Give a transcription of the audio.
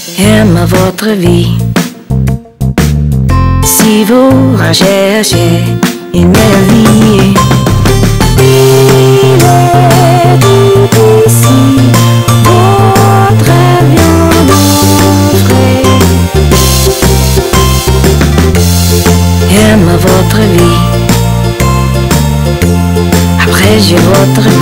Aime votre vie. Si vous recherchez une meilleure vie, il est tout ici, votre viande frais. Aime votre vie. Après j'ai votre